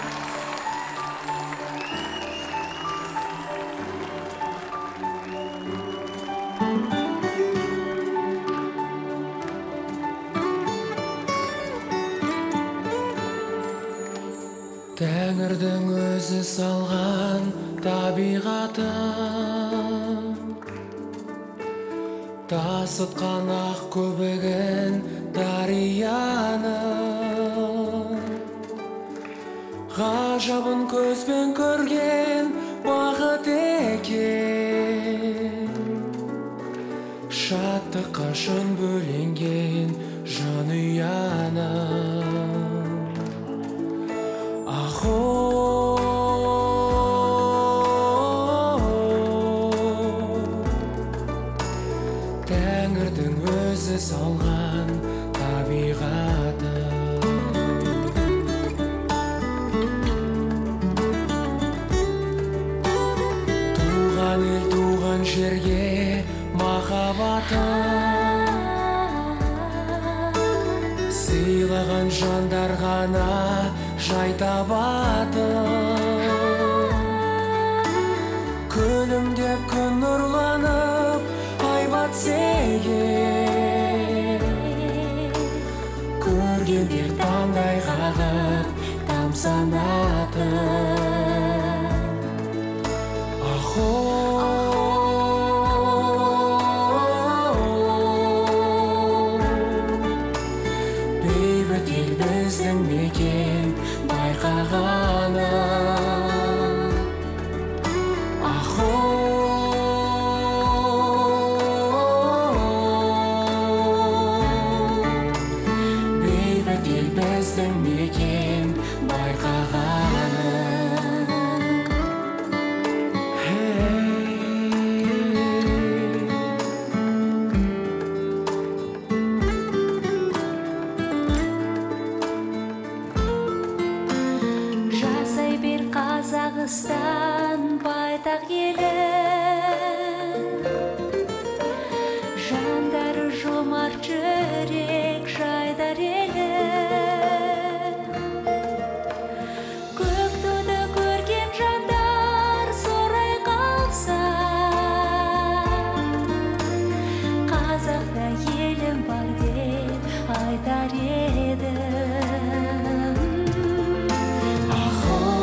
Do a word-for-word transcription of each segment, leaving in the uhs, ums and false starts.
Тәңірдің өзі салған табиғаты, тасытқан ақ көбігін дарияны, ғажабын көзбен көрген бақыт екен, шаттыққа шын бөленген жанұяны. Тәңірдің өзі салған табиғаты, туған ел туған жерге махаббаты, сыйлаған жандар ғана жай табады. Күлімдеп күн нұрланып ай батсеге, көргендер таңдай қағып тамсанады. Ахо, бейбіт ел біздің мекен байқағаны. Біздің мекен байқағаны. Жасай бер Қазақстан байтақ елі, жандары жомарт жүрек жайдар елі. Айтар едім, Ахо,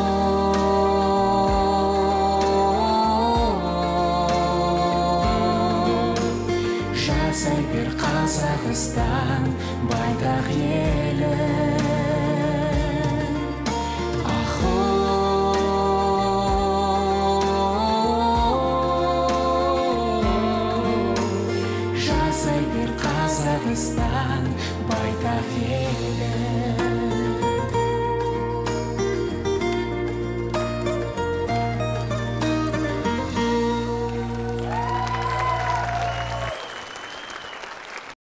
жасай бер Қазақстан байтақ елі. Ахо, жасай бер Қазақстан байтақ елі.